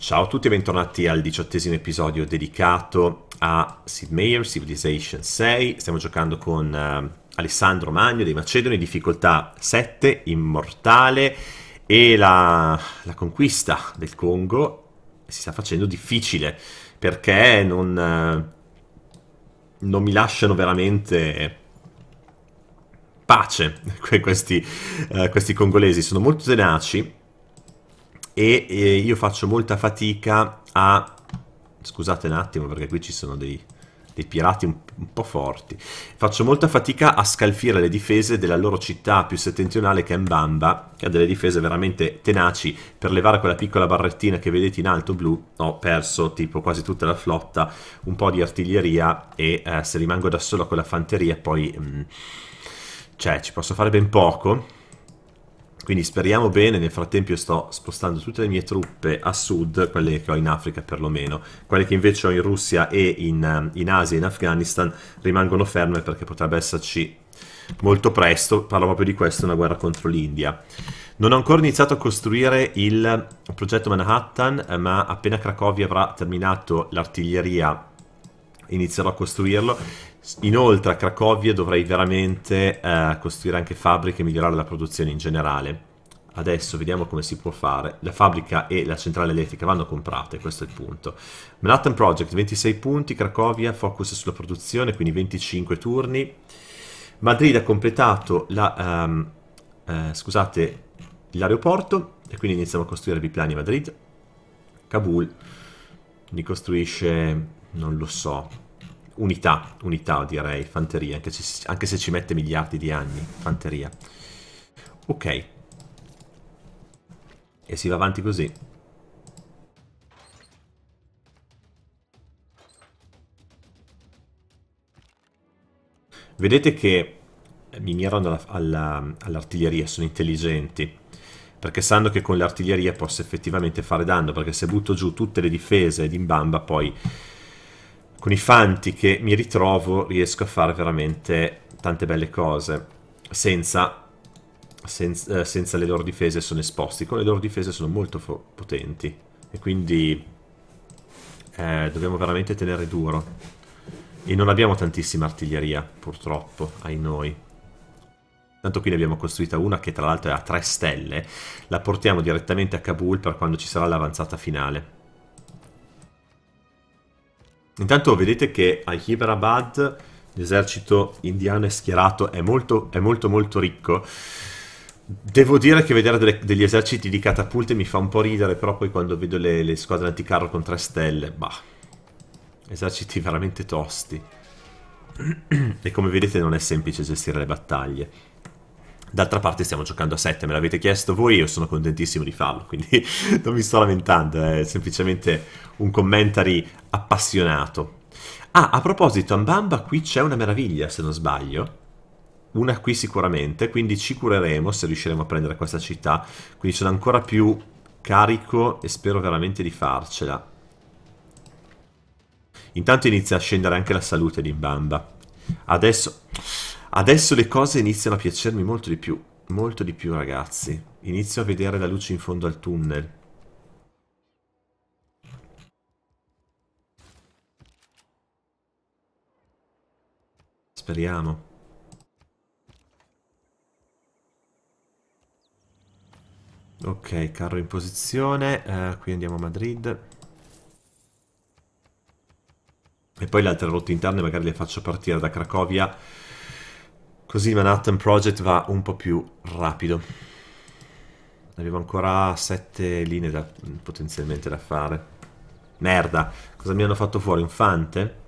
Ciao a tutti e bentornati al 18esimo episodio dedicato a Sid Meier, Civilization 6. Stiamo giocando con Alessandro Magno dei Macedoni, difficoltà 7, immortale, e la conquista del Congo si sta facendo difficile perché non mi lasciano veramente pace questi congolesi. Sono molto tenaci e io faccio molta fatica a... Scusate un attimo perché qui ci sono dei pirati un po' forti. Faccio molta fatica a scalfire le difese della loro città più settentrionale, che è Mbamba, che ha delle difese veramente tenaci. Per levare quella piccola barrettina che vedete in alto blu ho perso tipo quasi tutta la flotta, un po' di artiglieria, e se rimango da solo con la fanteria poi cioè ci posso fare ben poco. Quindi speriamo bene. Nel frattempo io sto spostando tutte le mie truppe a sud, quelle che ho in Africa perlomeno. Quelle che invece ho in Russia e in Asia e in Afghanistan rimangono ferme perché potrebbe esserci molto presto, parlo proprio di questo, una guerra contro l'India. Non ho ancora iniziato a costruire il progetto Manhattan, ma appena Cracovia avrà terminato l'artiglieria inizierò a costruirlo. Inoltre a Cracovia dovrei veramente costruire anche fabbriche e migliorare la produzione in generale. Adesso vediamo come si può fare. La fabbrica e la centrale elettrica vanno comprate, questo è il punto. Manhattan Project, 26 punti, Cracovia, focus sulla produzione, quindi 25 turni. Madrid ha completato scusate, l'aeroporto e quindi iniziamo a costruire biplani a Madrid. Kabul ne costruisce, non lo so, unità direi, fanteria, anche se ci mette miliardi di anni, fanteria. Ok. E si va avanti così. Vedete che mi mirano all'artiglieria, sono intelligenti, perché sanno che con l'artiglieria posso effettivamente fare danno, perché se butto giù tutte le difese di Mbamba, poi con i fanti che mi ritrovo riesco a fare veramente tante belle cose, senza le loro difese sono esposti. Con le loro difese sono molto potenti, e quindi dobbiamo veramente tenere duro. E non abbiamo tantissima artiglieria, purtroppo, ai noi. Tanto qui ne abbiamo costruita una che tra l'altro è a 3 stelle. La portiamo direttamente a Kabul per quando ci sarà l'avanzata finale. Intanto vedete che a Hyderabad l'esercito indiano è schierato, è molto ricco. Devo dire che vedere degli eserciti di catapulte mi fa un po' ridere, però poi quando vedo le squadre anticarro con 3 stelle, bah, eserciti veramente tosti. E come vedete non è semplice gestire le battaglie. D'altra parte stiamo giocando a 7, me l'avete chiesto voi e io sono contentissimo di farlo, quindi non mi sto lamentando, è semplicemente un commentary appassionato. Ah, a proposito, a Mbamba qui c'è una meraviglia, se non sbaglio. Una qui sicuramente, quindi ci cureremo se riusciremo a prendere questa città. Quindi sono ancora più carico e spero veramente di farcela. Intanto inizia a scendere anche la salute di Mbamba. Adesso le cose iniziano a piacermi molto di più ragazzi. Inizio a vedere la luce in fondo al tunnel. Speriamo. Ok, carro in posizione. Qui andiamo a Madrid. E poi le altre rotte interne magari le faccio partire da Cracovia, così il Manhattan Project va un po' più rapido. Avevo ancora 7 linee potenzialmente da fare. Merda, cosa mi hanno fatto fuori? Un fante?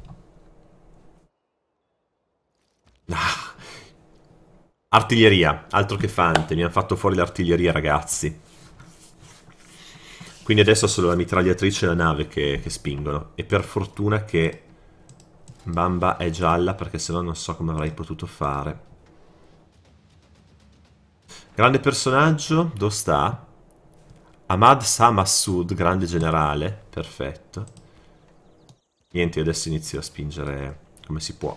Ah, artiglieria, altro che fante, mi hanno fatto fuori l'artiglieria ragazzi. Quindi adesso ho solo la mitragliatrice e la nave che spingono. E per fortuna che Bamba è gialla, perché sennò non so come avrei potuto fare. Grande personaggio, dove sta? Ahmad Shah Massoud, grande generale, perfetto. Niente, io adesso inizio a spingere come si può.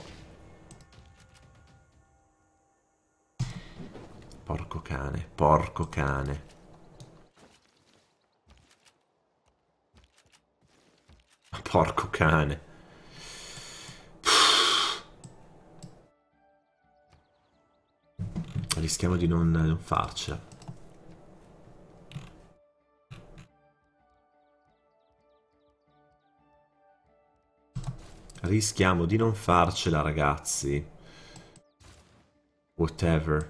Porco cane, porco cane. Porco cane. Rischiamo di non farcela. Rischiamo di non farcela, ragazzi. Whatever.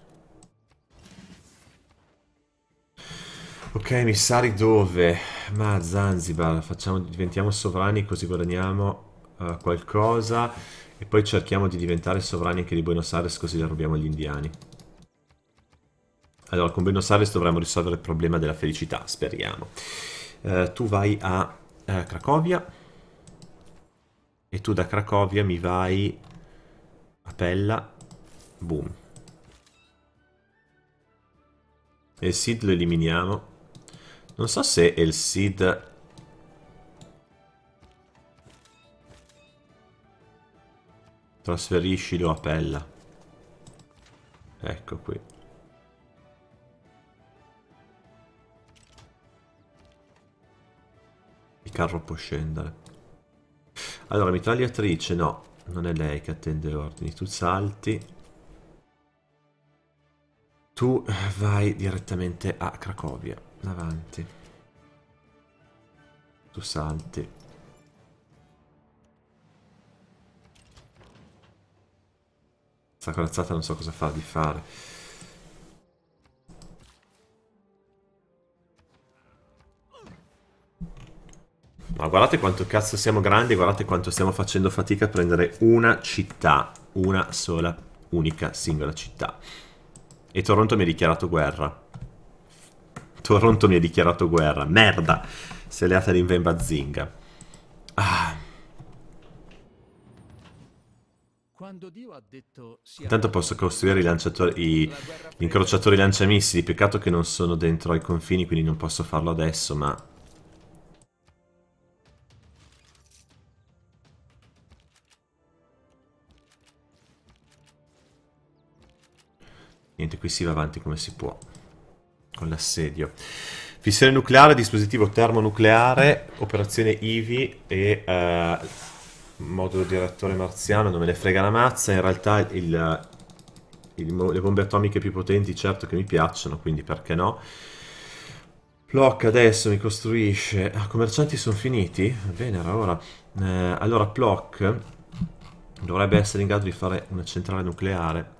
Ok, emissari dove? Ma Zanzibar, diventiamo sovrani così guadagniamo qualcosa e poi cerchiamo di diventare sovrani anche di Buenos Aires così la rubiamo agli indiani. Allora, con Buenos Aires dovremmo risolvere il problema della felicità, speriamo. Tu vai a Cracovia e tu da Cracovia mi vai a Pella. Boom. E il SID lo eliminiamo. Non so se il SID... Trasferiscilo a Pella. Ecco qui. Il carro può scendere. Allora, mitragliatrice, no. Non è lei che attende ordini. Tu salti. Tu vai direttamente a Cracovia. Avanti. Tu salti. Sta corazzata non so cosa far di fare. Ma guardate quanto cazzo siamo grandi, guardate quanto stiamo facendo fatica a prendere una città. Una sola, unica, singola città. E Toronto mi ha dichiarato guerra. Toronto mi ha dichiarato guerra. Merda! Si è alleata di Bazinga. Ah. Intanto posso costruire i lanciatori, gli incrociatori lanciamissili. Peccato che non sono dentro ai confini, quindi non posso farlo adesso, ma... Niente, qui si va avanti come si può. Con l'assedio. Fissione nucleare, dispositivo termonucleare, operazione IVI e modulo di reattore marziano, non me ne frega la mazza. In realtà le bombe atomiche più potenti certo che mi piacciono, quindi perché no. Plock adesso mi costruisce... Ah, commercianti sono finiti? Bene, era ora. Allora Plock dovrebbe essere in grado di fare una centrale nucleare.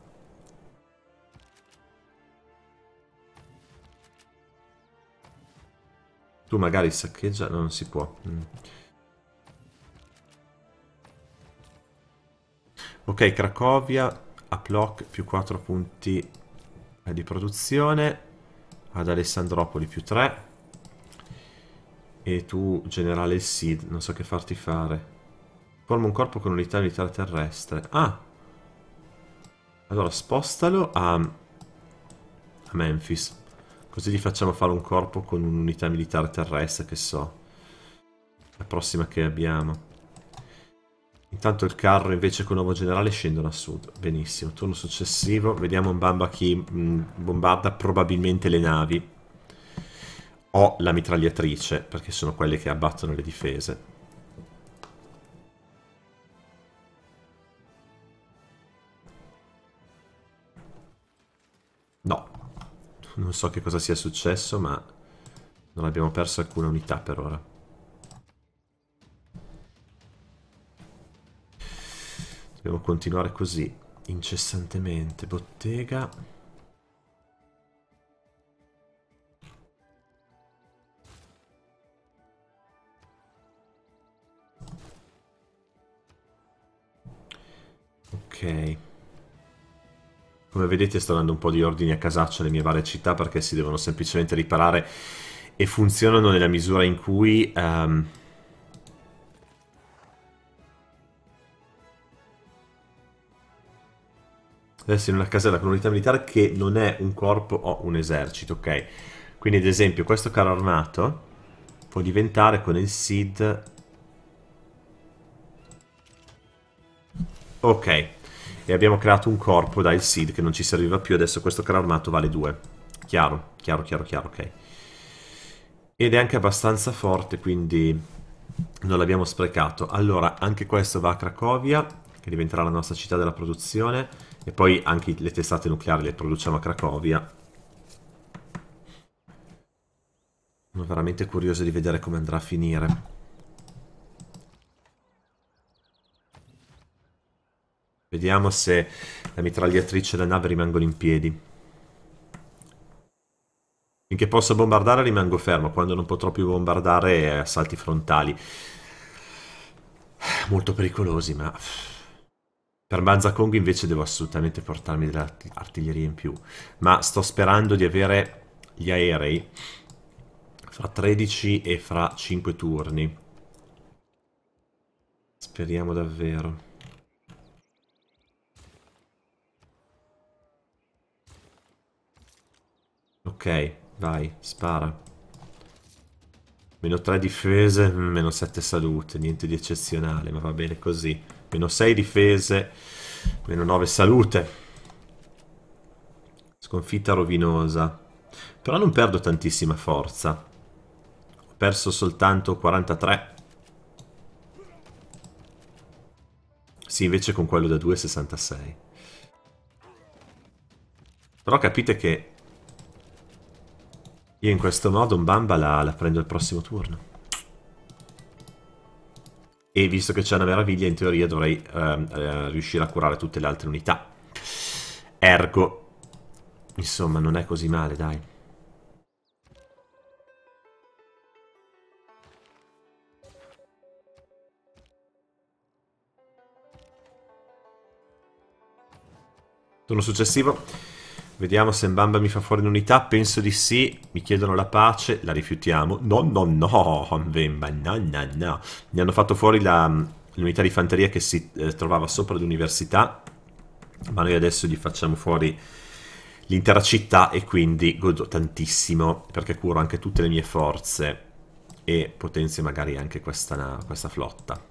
Tu magari saccheggia... No, non si può. Ok, Cracovia a Plock più 4 punti di produzione. Ad Alessandropoli più 3. E tu, generale SID, non so che farti fare. Forma un corpo con unità militare terrestre. Ah! Allora, spostalo a Memphis. Così gli facciamo fare un corpo con un'unità militare terrestre, che so. La prossima che abbiamo. Intanto il carro invece con nuovo generale scendono a sud. Benissimo. Turno successivo. Vediamo Mbamba chi bombarda probabilmente le navi. O la mitragliatrice, perché sono quelle che abbattono le difese. No. Non so che cosa sia successo, ma non abbiamo perso alcuna unità per ora. Dobbiamo continuare così, incessantemente. Bottega. Ok. Come vedete sto dando un po' di ordini a casaccio alle mie varie città perché si devono semplicemente riparare e funzionano nella misura in cui... Adesso in una casella con unità militare che non è un corpo o un esercito, ok? Quindi ad esempio questo carro armato può diventare con il SID... Ok. E abbiamo creato un corpo da il SID che non ci serviva più. Adesso questo carro armato vale 2. Chiaro, chiaro, chiaro, chiaro, ok. Ed è anche abbastanza forte, quindi Non l'abbiamo sprecato. Allora, anche questo va a Cracovia, che diventerà la nostra città della produzione. E poi anche le testate nucleari le produciamo a Cracovia. Sono veramente curioso di vedere come andrà a finire. Vediamo se la mitragliatrice e la nave rimangono in piedi. Finché posso bombardare rimango fermo, quando non potrò più bombardare assalti frontali. Molto pericolosi, ma... Per Banzakong invece devo assolutamente portarmi delle artiglierie in più. Ma sto sperando di avere gli aerei fra 13 e fra 5 turni. Speriamo davvero. Ok, vai, spara. Meno 3 difese, meno 7 salute, niente di eccezionale, ma va bene così. Meno 6 difese, meno 9 salute. Sconfitta rovinosa. Però non perdo tantissima forza. Ho perso soltanto 43. Sì, invece con quello da 2,66. Però capite che io in questo modo un Bamba la prendo il prossimo turno. E visto che c'è una meraviglia, in teoria dovrei riuscire a curare tutte le altre unità. Ergo, insomma, non è così male, dai. Turno successivo. Vediamo se Mbamba mi fa fuori un'unità. Penso di sì. Mi chiedono la pace. La rifiutiamo. No, no, no. Mbemba, no, no, no. Mi hanno fatto fuori l'unità di fanteria che si trovava sopra l'università. Ma noi adesso gli facciamo fuori l'intera città e quindi godo tantissimo perché curo anche tutte le mie forze e potenzio magari anche questa flotta.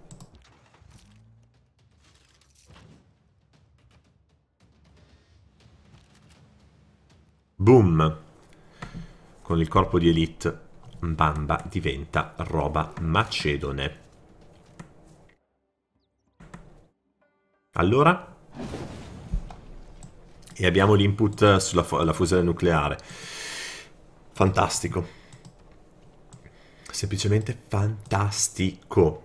Boom! Con il corpo di elite Mbamba diventa roba macedone. Allora? E abbiamo l'input sulla fusione nucleare. Fantastico. Semplicemente fantastico.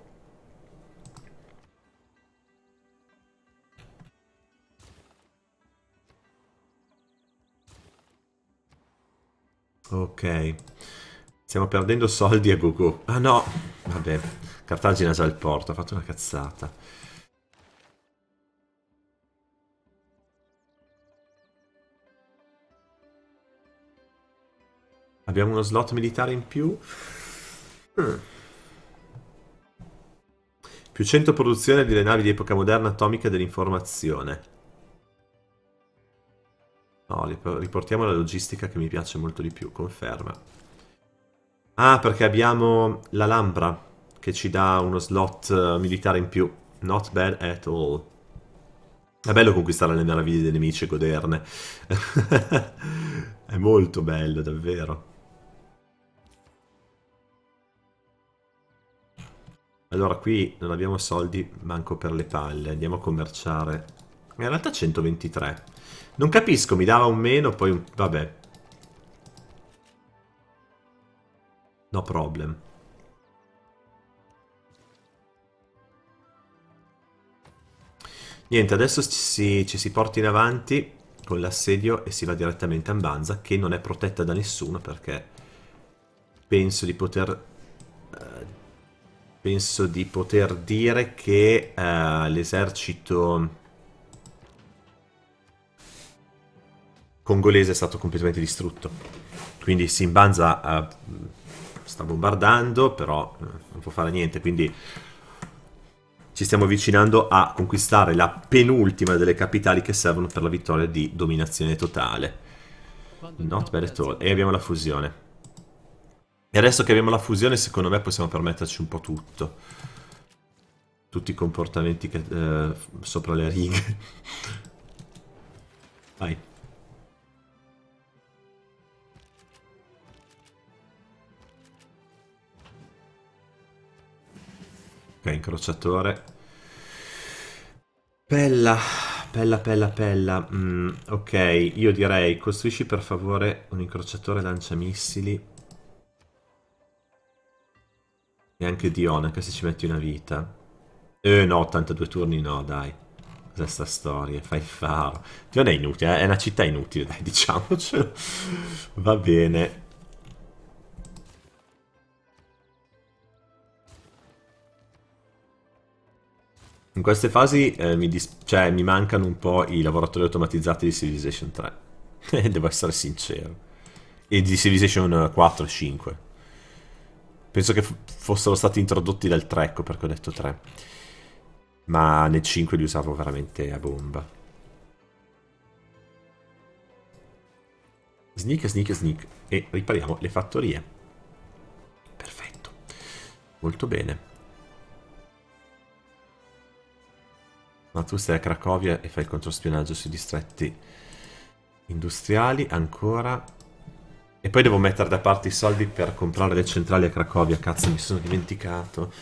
Ok. Stiamo perdendo soldi a gogo. Ah no! Vabbè. Cartagine ha già il porto. Ha fatto una cazzata. Abbiamo uno slot militare in più. Più 100 produzione delle navi di epoca moderna atomica dell'informazione. No, riportiamo la logistica che mi piace molto di più, conferma. Ah, perché abbiamo l'Alhambra che ci dà uno slot militare in più. Not bad at all. È bello conquistare le meraviglie dei nemici e goderne. È molto bello, davvero. Allora, qui non abbiamo soldi manco per le palle. Andiamo a commerciare. In realtà 123. Non capisco, mi dava un meno, poi un... Vabbè. No problem. Niente, adesso ci si porta in avanti con l'assedio e si va direttamente a Mbanza, che non è protetta da nessuno perché penso di poter... penso di poter dire che l'esercito congolese è stato completamente distrutto. Quindi Simbanza sta bombardando, però non può fare niente, quindi ci stiamo avvicinando a conquistare la penultima delle capitali che servono per la vittoria di dominazione totale. Not bad at all. E abbiamo la fusione. E adesso che abbiamo la fusione, secondo me possiamo permetterci un po' tutto. Tutti i comportamenti sopra le righe. Vai. Ok, incrociatore. Pella, pella, pella, pella. Ok, io direi costruisci per favore un incrociatore lanciamissili. E anche Dion, anche se ci metti una vita. No, 82 turni no, dai. Cos'è sta storia? Fai il faro. Dion è inutile, è una città inutile, dai, diciamocelo. Va bene. In queste fasi cioè, mi mancano un po' i lavoratori automatizzati di Civilization 3. Devo essere sincero. E di Civilization 4 e 5. Penso che fossero stati introdotti dal 3, ecco perché ho detto 3. Ma nel 5 li usavo veramente a bomba. Sneak, sneak, sneak. E ripariamo le fattorie. Perfetto. Molto bene. Ma tu stai a Cracovia e fai il controspionaggio sui distretti industriali ancora. E poi devo mettere da parte i soldi per comprare le centrali a Cracovia. Cazzo, mi sono dimenticato.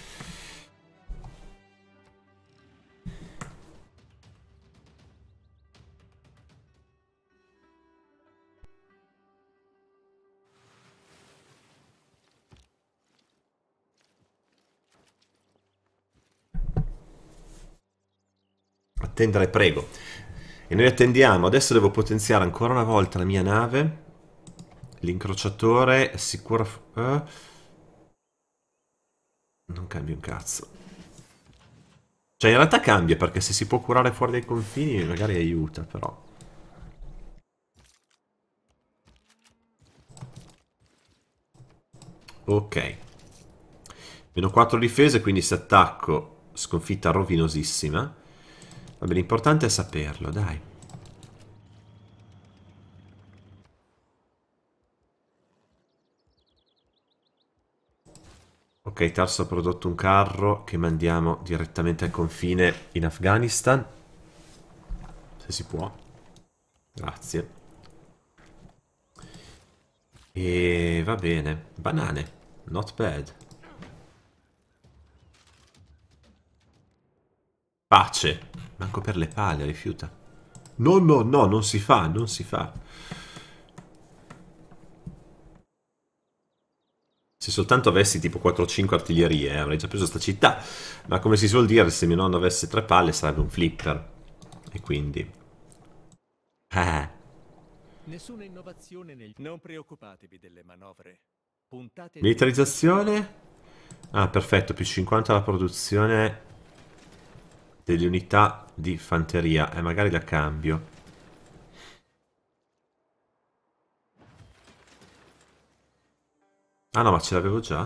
Attendere, prego. E noi attendiamo. Adesso devo potenziare ancora una volta la mia nave. L'incrociatore è sicuro. Non cambia un cazzo. Cioè, in realtà cambia perché se si può curare fuori dai confini, magari aiuta, però. Ok. Meno 4 difese, quindi se attacco, sconfitta rovinosissima. Vabbè, l'importante è saperlo, dai. Ok, Tarso ha prodotto un carro che mandiamo direttamente al confine in Afghanistan. Se si può. Grazie. E va bene. Banane. Not bad. Pace. Manco per le palle, rifiuta. No, no, no, non si fa, non si fa. Se soltanto avessi tipo 4 o 5 artiglierie, avrei già preso sta città. Ma come si suol dire, se mio nonno avesse 3 palle sarebbe un flipper. E quindi... Eh. Nessuna innovazione nel... Non preoccupatevi delle manovre. Puntate dritto sul... Militarizzazione? Ah, perfetto, più 50 alla produzione delle unità di fanteria. E magari la cambio. Ah no, ma ce l'avevo già?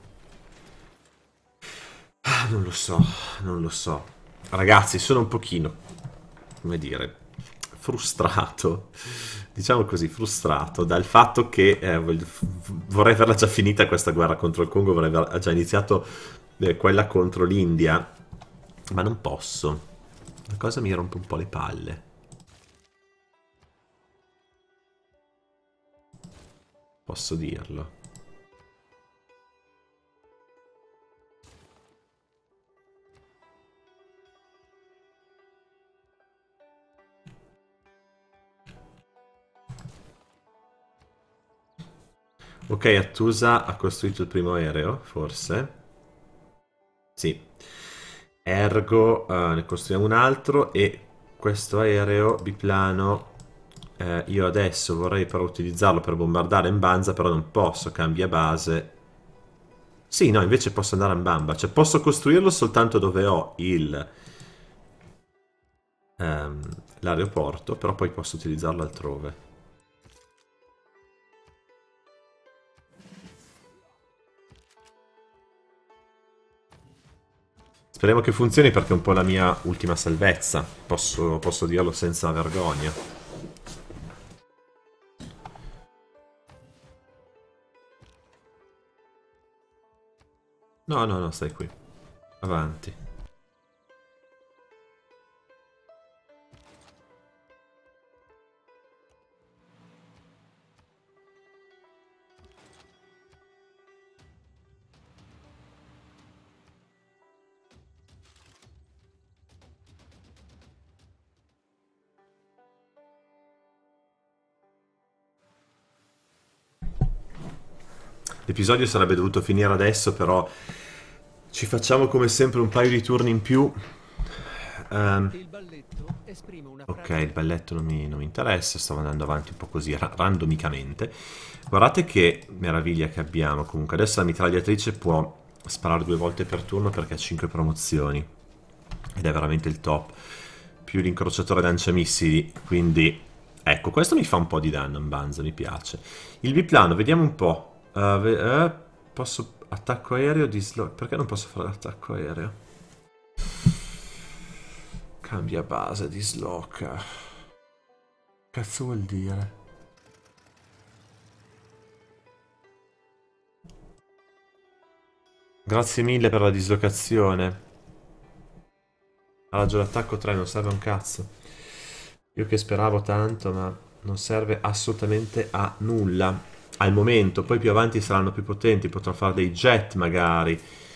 Ah, non lo so, non lo so. Ragazzi, sono un pochino, come dire, frustrato. Diciamo così, frustrato dal fatto che vorrei averla già finita questa guerra contro il Congo, vorrei aver già iniziato quella contro l'India, ma non posso. La cosa mi rompe un po' le palle. Posso dirlo. Ok, Attusa ha costruito il primo aereo, forse. Sì. Ergo, ne costruiamo un altro e questo aereo biplano io adesso vorrei però utilizzarlo per bombardare Mbanza, però non posso, cambia base. Sì, no, invece posso andare a Mbamba, cioè posso costruirlo soltanto dove ho ehm, l'aeroporto, però poi posso utilizzarlo altrove. Speriamo che funzioni perché è un po' la mia ultima salvezza, posso dirlo senza vergogna. No, no, no, stai qui. Avanti. L'episodio sarebbe dovuto finire adesso, però ci facciamo come sempre un paio di turni in più. Il balletto esprime una Ok, frase. il balletto non mi interessa, stavo andando avanti un po' così, randomicamente. Guardate che meraviglia che abbiamo comunque. Adesso la mitragliatrice può sparare 2 volte per turno perché ha 5 promozioni. Ed è veramente il top. Più l'incrociatore lanciamissili, quindi... Ecco, questo mi fa un po' di danno in Banza, mi piace. Il biplano, vediamo un po'. Posso... Attacco aereo, perché non posso fare l'attacco aereo? Cambia base, disloca. Cazzo vuol dire? Grazie mille per la dislocazione. Ha raggio l'attacco 3, non serve un cazzo. Io che speravo tanto, ma non serve assolutamente a nulla. Al momento, poi più avanti saranno più potenti, potrò fare dei jet magari.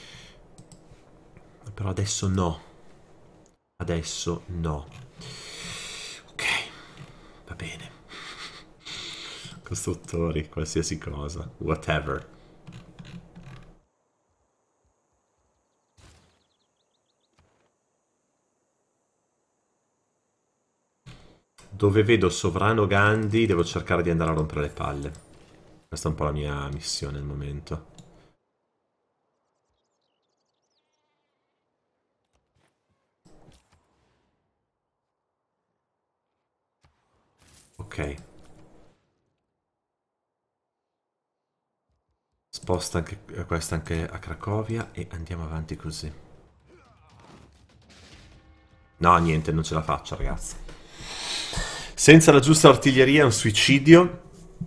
Però adesso no. Adesso no. Ok, va bene. Costruttori, qualsiasi cosa. Whatever. Dove vedo Sovrano Gandhi devo cercare di andare a rompere le palle. Questa è un po' la mia missione al momento. Ok. Sposta anche questa anche a Cracovia e andiamo avanti così. No, niente, non ce la faccio, ragazzi. Senza la giusta artiglieria è un suicidio.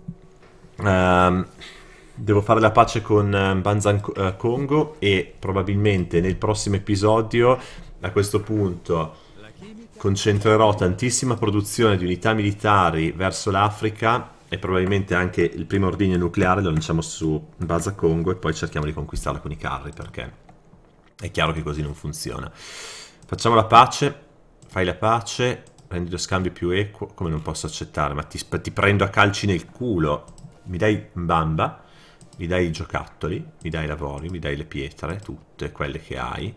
Devo fare la pace con Banzan Congo e probabilmente nel prossimo episodio, a questo punto, concentrerò tantissima produzione di unità militari verso l'Africa e probabilmente anche il primo ordigno nucleare lo lanciamo su Banzan Congo e poi cerchiamo di conquistarla con i carri, perché è chiaro che così non funziona. Facciamo la pace, fai la pace, prendi lo scambio più equo, come non posso accettare, ma ti prendo a calci nel culo. Mi dai bamba, mi dai i giocattoli, mi dai i lavori, mi dai le pietre, tutte quelle che hai.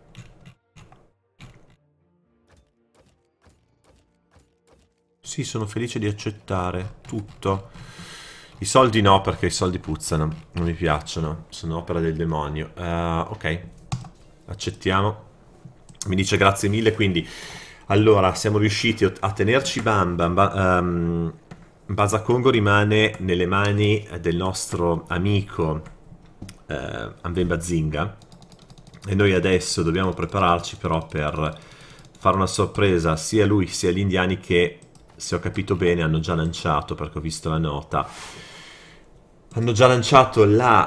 Sì, sono felice di accettare tutto. I soldi no, perché i soldi puzzano, non mi piacciono, sono opera del demonio. Ok, accettiamo. Mi dice grazie mille, quindi... Allora, siamo riusciti a tenerci Bamba. Basa Congo rimane nelle mani del nostro amico Ambemba Zinga. E noi adesso dobbiamo prepararci però per fare una sorpresa sia a lui sia agli indiani che, se ho capito bene, hanno già lanciato, perché ho visto la nota. Hanno già lanciato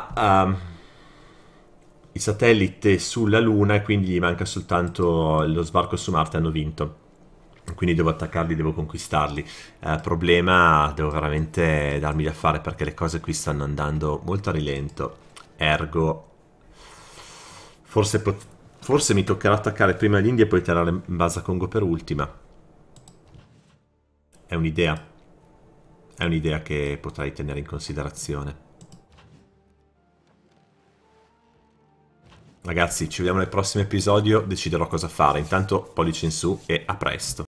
il satellite sulla Luna e quindi gli manca soltanto lo sbarco su Marte. Hanno vinto, quindi devo attaccarli, devo conquistarli. Problema, devo veramente darmi da fare perché le cose qui stanno andando molto a rilento. Ergo, forse mi toccherà attaccare prima l'India e poi tirare in base a Congo per ultima. È un'idea. È un'idea che potrai tenere in considerazione. Ragazzi, ci vediamo nel prossimo episodio, deciderò cosa fare. Intanto pollice in su e a presto.